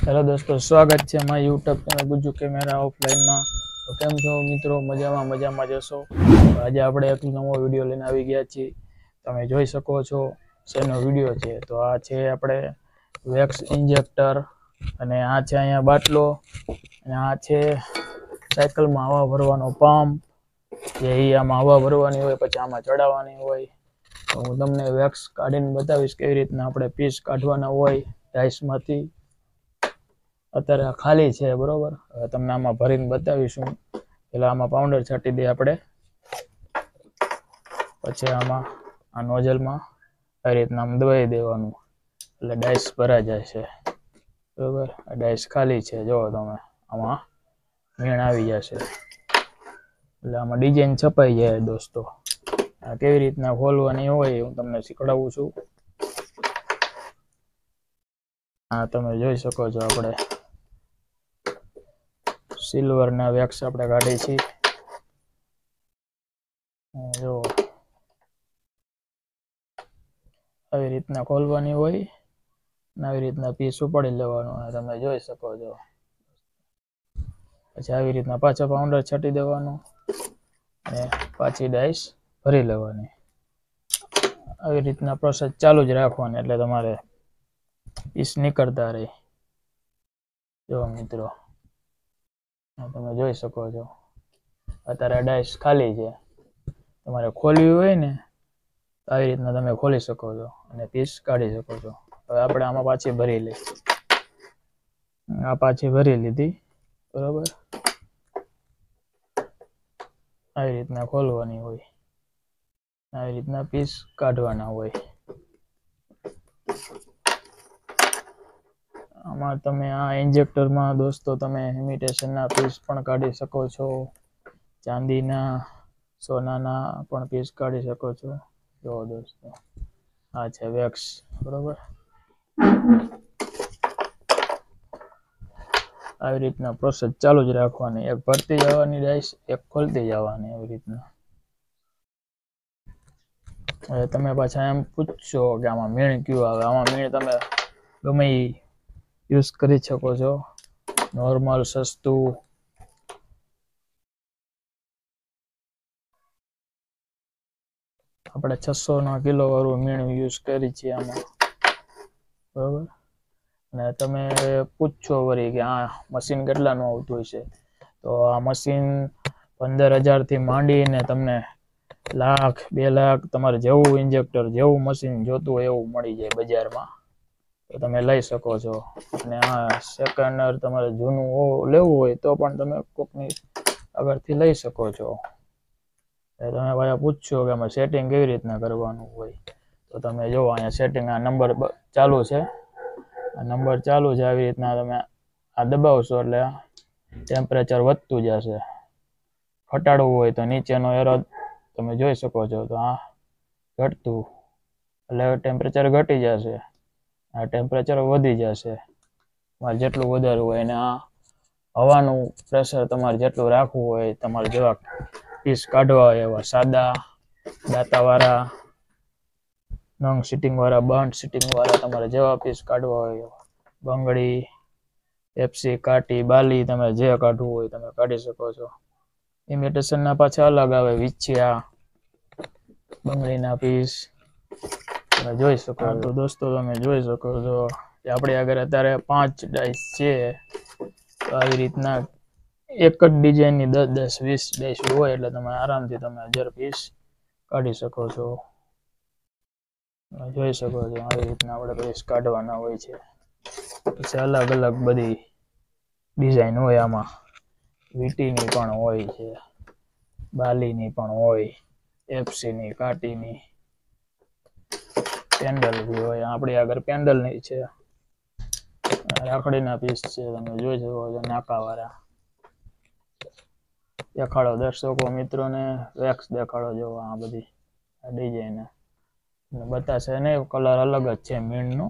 Hello दोस्तों, स्वागत है my YouTube channel Gujju camera offline में। तो केम छो मित्रों, मजा में जशो। आज આપણે એક નવો વિડિયો લઈને આવી ગયા છીએ। તમે જોઈ શકો છો શેનો વિડિયો છે। તો આ છે આપણે વેક્સ ઇન્જેક્ટર અને આ છે અહીંયા બાટલો અને આ છે સાયકલમાં હવા ભરવાનો પંપ। જે આમાં હવા ભરવાની હોય પછી આમાં ચડાવવાની હોય। તો હું તમને વેક્સ કાઢીને બતાવીશ કેવી રીતના આપણે પીસ કાઢવાના હોય ડાઈસમાંથી। અત્યારે ખાલી છે બરોબર। હવે તમને આમાં ભરીને બતાવીશું। પહેલા આમાં પાવડર છાંટી દે આપણે, પછી આમાં આ નોઝલમાં આ રીતના આમ દબાવી દેવાનું એટલે ડાઈસ ભરાઈ જાય છે બરોબર। આ ડાઈસ ખાલી છે, જો તમે આમાં મીણ આવી જશે એટલે આમાં ડિઝાઇન છપાઈ જાય દોસ્તો। આ કેવી રીતના ખોલવાની હોય હું તમને શીખવાડું છું। આ તમે જોઈ શકો છો આપણે सिल्वर ना वेक्स આપણે કાઢી છે। જો આવી રીતના ખોલવાની હોય ને આવી રીતના પીસ ઉપાડી લેવાનો। તમે જોઈ શકો છો। પછી આવી રીતના પાછા પાવડર છાંટી દેવાનો અને પાછી ડાઈસ ભરી લેવાની। આવી રીતના પ્રોસેસ ચાલુ જ રાખવાની એટલે તમારે પીસ નીકળતા રહે। જો મિત્રો તમે જોઈ શકો છો અત્યારે ડાઈસ ખાલી છે। તમારે ખોલવી હોય ને તો આવી રીતના તમે ખોલી શકો છો અને પીસ કાઢી શકો છો। હવે આપણે આમાં પાછી ભરી લઈએ। આ પાછી ભરી લીધી બરોબર। આવી રીતના ખોલવાની હોય, આવી રીતના પીસ કાઢવાના હોય। આમાં તમે આ ઇન્જેક્ટરમાં દોસ્તો તમે ઇમિટેશનના પીસ પણ કાઢી શકો છો, ચાંદીના સોનાના પણ પીસ કાઢી શકો છો। જો દોસ્તો આ છે વેક્સ બરોબર। આવી રીતના પ્રોસેસ ચાલુ જ રાખવાની, એક ભરતી જવાની ડાઈસ, એક ખોલતી જવાની આવી રીતના। હવે તમે પાછા એમ પૂછશો કે આમાં મીણ ક્યું આવે। આમાં મીણ તમે ગમે યુઝ કરી શકો છો, નોર્મલ સસ્તું। આપણે 600 કિલો વાળું મીણ યુઝ કરી છે આમાં બરોબર। અને તમે પૂછશો વળી કે આ મશીન કેટલાનું આવતું હશે, તો આ મશીન 15,000 થી માંડીને તમને લાખ 2 લાખ તમારે જેવું ઇન્જેક્ટર જેવું મશીન જોતું હોય એવું મળી જાય બજારમાં, તો તમે લઈ શકો છો। અને આ સેકન્ડ તમારે જૂનું લેવું હોય તો પણ તમે કોકની આગળથી લઈ શકો છો। તમે પાછા પૂછશો કે આમાં સેટિંગ કેવી રીતના કરવાનું હોય, તો તમે જો અહીંયા સેટિંગ આ નંબર ચાલુ છે, આ નંબર ચાલુ છે। આવી રીતના તમે આ દબાવશો એટલે ટેમ્પરેચર વધતું જશે। ઘટાડવું હોય તો નીચેનો એરો તમે જોઈ શકો છો, તો આ ઘટતું એટલે ટેમ્પરેચર ઘટી જશે, આ ટેમ્પરેચર વધી જશે તમારે જેટલું વધારવું હોય। અને આ હવાનું પ્રેશર તમારે જેટલું રાખવું હોય, તમારે જેવા પીસ કાઢવા હોય એવા સાદા દાંતાવાળા, નંગ સિટિંગ વાળા, બન્ટ સિટિંગ વાળા, તમારે જેવા પીસ કાઢવા હોય, બંગડી, પેપ્સી, કાટી, બાલી, તમે જે કાઢવું હોય તમે કાઢી શકો છો। ઇમિટેશનના પાછા અલગ આવે, વિછિયા, બંગડીના પીસ તમે જોઈ શકો। તો દોસ્તો તમે જોઈ શકો છો કે આપણી આગળ અત્યારે 5 ડાઈસ છે। તો આવી રીતના એક જ ડિઝાઇનની 10 10 20 ડાઈસ હોય એટલે તમે આરામથી તમે 1000 પીસ કાઢી શકો છો। જોઈ શકો છો આવી રીતના આપણે પીસ કાઢવાના હોય છે। પછી અલગ અલગ બધી ડિઝાઇન હોય, આમાં વીટીની પણ હોય છે, બાલીની પણ હોય, એફસીની, કાટીની, પેન્ડલ બી હોય। આપણી આગળ પેન્ડલની છે, રાખડીના પીસ છે, તમે જોઈ શકો છો નાકાવાળા। દેખાડો દર્શકો મિત્રોને વેક્સ દેખાડો, જો આ બધી ડિઝાઇન બતાશે નહીં, કલર અલગ જ છે મીણનો।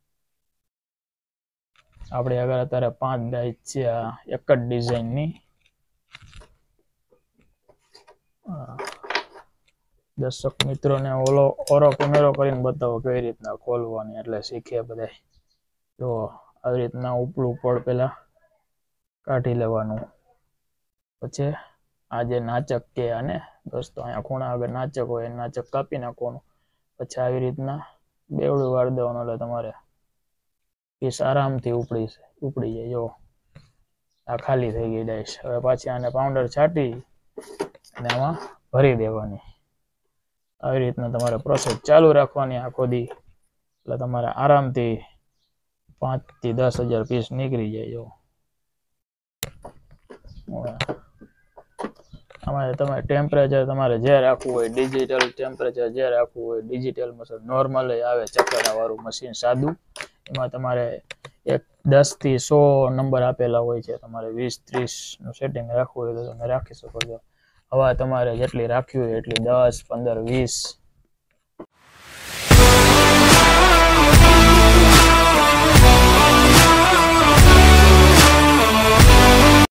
આપણે આગળ અત્યારે 5 ડાઈસ છે આ એક જ ડિઝાઇનની। દર્શક મિત્રોને ઓરો કેમેરો કરીને બતાવો કેવી રીતના ખોલવાની, એટલે શીખે બધા। જો આવી રીતના ઉપલું પડ પહેલા કાઢી લેવાનું. પછી આ જે નાચક કે આને દોસ્તો અહીંયા ખૂણા આગળ નાચક હોય એ નાચક કાપી નાખવાનું. પછી આવી રીતના બેવડું વાર દેવાનું એટલે તમારે પીસ આરામથી ઉપડી જાય. જો આ ખાલી થઈ ગઈ ડાઈશ. હવે પાછી આને પાવડર છાંટી અને આમાં ભરી દેવાની. આવી રીતના તમારે પ્રોસેસ ચાલુ રાખવાની આખો દી, એટલે તમારે આરામથી 5 થી 10,000 પીસ નીકળી જાય. જો આમાં તમે ટેમ્પરેચર તમારે જે રાખવું હોય, ડિજિટલ ટેમ્પરેચર જે રાખવું હોય, ડિજિટલ મતલબ નોર્મલ આવે ચકરા વાળું મશીન સાદું, એમાં તમારે 10 થી 100 નંબર આપેલા હોય છે. તમારે 20-30 નું સેટિંગ રાખવું હોય તો તમે રાખી શકો છો. હવા તમારે જેટલી રાખવી હોય એટલી 10, 15, 20